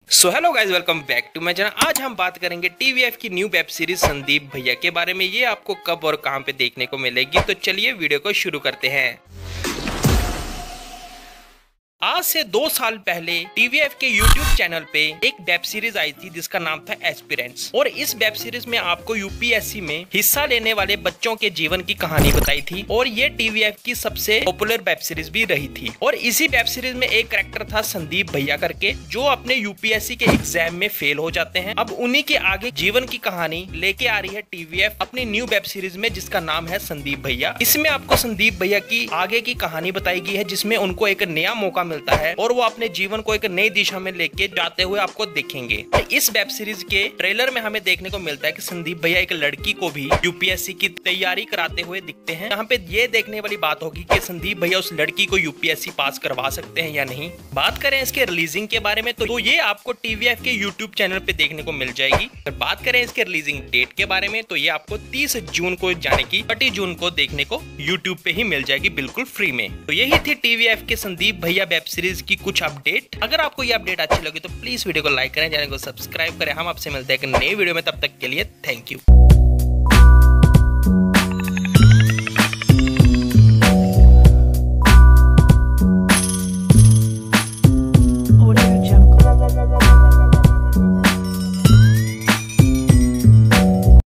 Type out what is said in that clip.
So hello guys, welcome back to my channel. आज हम बात करेंगे टीवीएफ की न्यू वेब सीरीज संदीप भैया के बारे में। ये आपको कब और कहां पे देखने को मिलेगी, तो चलिए वीडियो को शुरू करते हैं। आज से 2 साल पहले टीवीएफ के यूट्यूब चैनल पे एक वेब सीरीज आई थी जिसका नाम था एस्पिरेंट्स। और इस वेब सीरीज में आपको यूपीएससी में हिस्सा लेने वाले बच्चों के जीवन की कहानी बताई थी और ये टीवीएफ की सबसे पॉपुलर वेब सीरीज भी रही थी। और इसी वेब सीरीज में एक कैरेक्टर था संदीप भैया करके, जो अपने यूपीएससी के एग्जाम में फेल हो जाते हैं। अब उन्हीं के आगे जीवन की कहानी लेके आ रही है टीवीएफ अपनी न्यू वेब सीरीज में, जिसका नाम है संदीप भैया। इसमें आपको संदीप भैया की आगे की कहानी बताई गई है, जिसमें उनको एक नया मौका मिलता है और वो अपने जीवन को एक नई दिशा में लेके जाते हुए आपको देखेंगे। इस वेब सीरीज के ट्रेलर में हमें देखने को मिलता है कि संदीप भैया एक लड़की को भी यूपीएससी की तैयारी कराते हुए दिखते हैं। यहाँ पे ये देखने वाली बात होगी कि संदीप भैया उस लड़की को यूपीएससी पास करवा सकते हैं या नहीं। बात करें इसके रिलीजिंग के बारे में तो ये आपको टीवीएफ के यूट्यूब चैनल पे देखने को मिल जाएगी। अगर बात करें इसके रिलीजिंग डेट के बारे में तो ये आपको 30 जून को जाने की 30 जून को देखने को यूट्यूब पे ही मिल जाएगी बिल्कुल फ्री में। तो यही थी टीवीएफ के संदीप भैया वेब सीरीज की कुछ अपडेट। अगर आपको ये अपडेट अच्छी लगी तो प्लीज वीडियो को लाइक करें, चैनल को सब्सक्राइब करें। हम आपसे मिलते हैं एक नए वीडियो में, तब तक के लिए थैंक यू।